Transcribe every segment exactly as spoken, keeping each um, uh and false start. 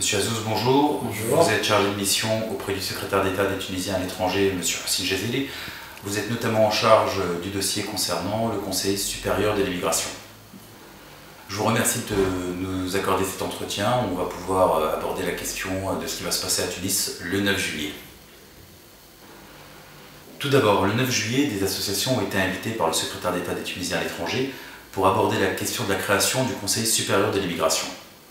Monsieur Azouz, bonjour. Bonjour. Vous êtes chargé de mission auprès du secrétaire d'État des Tunisiens à l'étranger, Monsieur Hossein Jazili. Vous êtes notamment en charge du dossier concernant le Conseil supérieur de l'immigration. Je vous remercie de nous accorder cet entretien. On va pouvoir aborder la question de ce qui va se passer à Tunis le neuf juillet. Tout d'abord, le neuf juillet, des associations ont été invitées par le secrétaire d'État des Tunisiens à l'étranger pour aborder la question de la création du Conseil supérieur de l'immigration.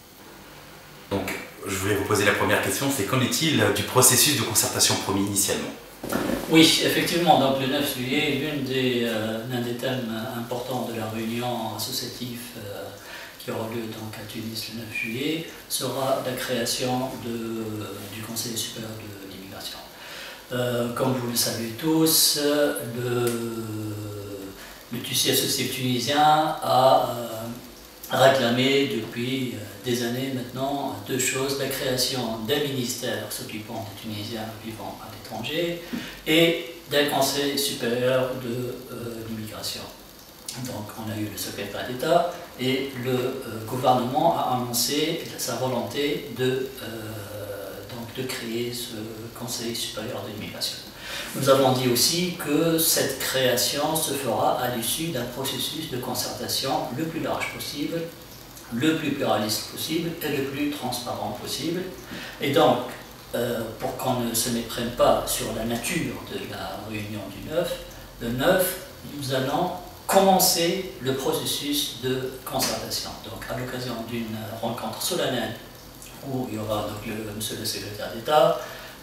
Donc, je voulais vous poser la première question, c'est qu'en est-il du processus de concertation promis initialement? Oui, effectivement, donc le neuf juillet, l'un des, euh, l'un des thèmes importants de la réunion associative euh, qui aura lieu donc à Tunis le neuf juillet sera la création de, du Conseil supérieur de l'immigration. Euh, comme vous le savez tous, le, le T U C associatif tunisien a euh, réclamé depuis des années maintenant deux choses: la création d'un ministère s'occupant des Tunisiens vivant à l'étranger et d'un Conseil supérieur de euh, l'immigration. Donc on a eu le secrétaire d'État et le euh, gouvernement a annoncé sa volonté de, euh, donc de créer ce Conseil supérieur de l'immigration. Nous avons dit aussi que cette création se fera à l'issue d'un processus de concertation le plus large possible, le plus pluraliste possible et le plus transparent possible. Et donc, euh, pour qu'on ne se méprenne pas sur la nature de la réunion du neuf, le neuf, nous allons commencer le processus de concertation. Donc, à l'occasion d'une rencontre solennelle où il y aura donc le monsieur le secrétaire d'État,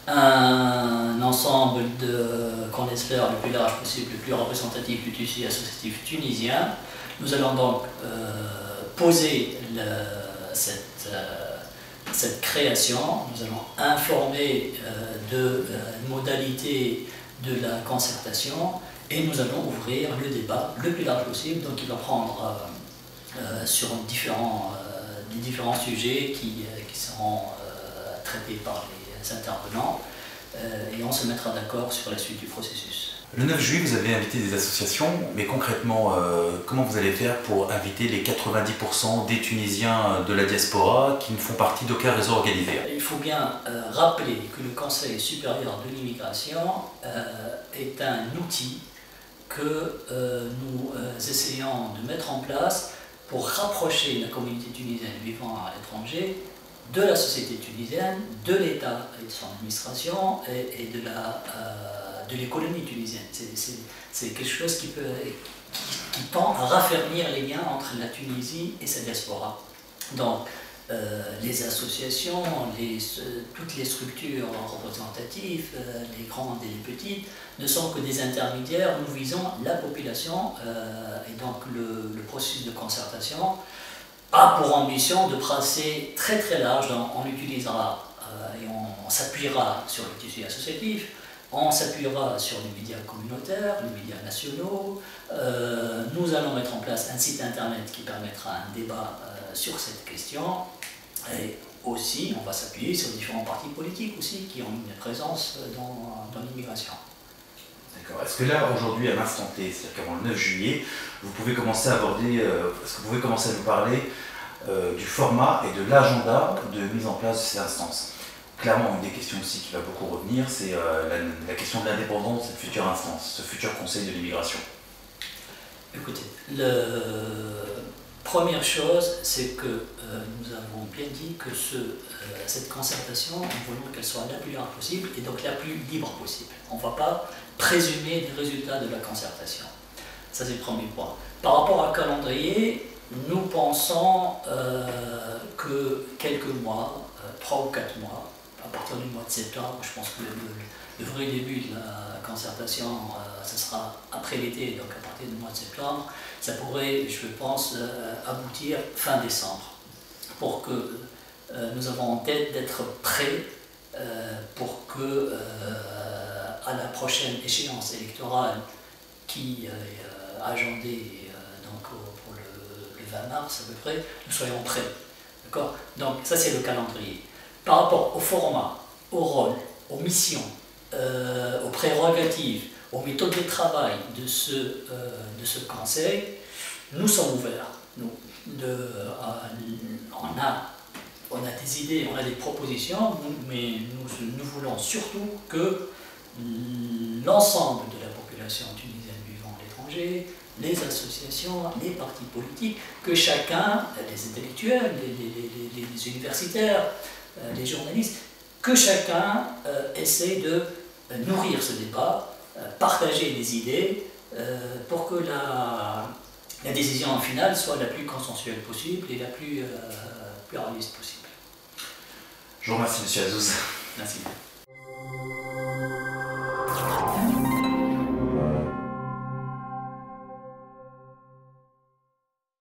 un ensemble de, qu'on espère le plus large possible, le plus représentatif du tissu associatif tunisien. Nous allons donc euh, poser le, cette, euh, cette création, nous allons informer euh, de euh, modalités de la concertation et nous allons ouvrir le débat le plus large possible. Donc il va prendre euh, euh, sur différents, euh, les différents sujets qui, euh, qui seront euh, traités par les intervenants euh, et on se mettra d'accord sur la suite du processus. Le neuf juillet, vous avez invité des associations, mais concrètement, euh, comment vous allez faire pour inviter les quatre-vingt-dix pour cent des Tunisiens de la diaspora qui ne font partie d'aucun réseau organisé? Il faut bien euh, rappeler que le Conseil supérieur de l'immigration euh, est un outil que euh, nous euh, essayons de mettre en place pour rapprocher la communauté tunisienne vivant à l'étranger de la société tunisienne, de l'État et de son administration et, et de la, euh, de l'économie tunisienne. C'est quelque chose qui, peut, qui, qui tend à raffermir les liens entre la Tunisie et sa diaspora. Donc, euh, les associations, les, euh, toutes les structures représentatives, euh, les grandes et les petites, ne sont que des intermédiaires. Nous visons la population euh, et donc le, le processus de concertation a pour ambition de passer très très large. Donc on utilisera euh, et on, on s'appuiera sur le tissu associatif, on s'appuiera sur les médias communautaires, les médias nationaux. Euh, nous allons mettre en place un site internet qui permettra un débat euh, sur cette question. Et aussi, on va s'appuyer sur différents partis politiques aussi qui ont une présence dans, dans l'immigration. D'accord. Est-ce que là, aujourd'hui, à l'instant T, c'est-à-dire qu'avant le neuf juillet, vous pouvez commencer à aborder, euh, est-ce que vous pouvez commencer à nous parler euh, du format et de l'agenda de mise en place de ces instances? Clairement, une des questions aussi qui va beaucoup revenir, c'est euh, la, la question de l'indépendance de cette future instance, ce futur Conseil de l'immigration. Écoutez, la première chose, c'est que euh, nous avons bien dit que ce, euh, cette concertation, nous voulons qu'elle soit la plus large possible et donc la plus libre possible. On ne va pas présumer des résultats de la concertation. Ça, c'est le premier point. Par rapport à calendrier, nous pensons euh, que quelques mois, euh, trois ou quatre mois, à partir du mois de septembre, je pense que le, le, le vrai début de la concertation, euh, ce sera après l'été, donc à partir du mois de septembre, ça pourrait, je pense, euh, aboutir fin décembre, pour que euh, nous avons en tête d'être prêts euh, pour que euh, à la prochaine échéance électorale qui est euh, agendée euh, donc, pour le, le vingt mars à peu près, nous soyons prêts. D'accord ? Donc ça c'est le calendrier. Par rapport au format, au rôle, aux missions, euh, aux prérogatives, aux méthodes de travail de ce, euh, de ce conseil, nous sommes ouverts. Nous, de, euh, on a on a des idées, on a des propositions, mais nous, nous voulons surtout que l'ensemble de la population tunisienne vivant à l'étranger, les associations, les partis politiques, que chacun, les intellectuels, les, les, les, les universitaires, les journalistes, que chacun euh, essaie de nourrir ce débat, euh, partager des idées euh, pour que la, la décision finale soit la plus consensuelle possible et la plus, euh, plus réaliste possible. Je vous remercie, M. Azouz. Merci.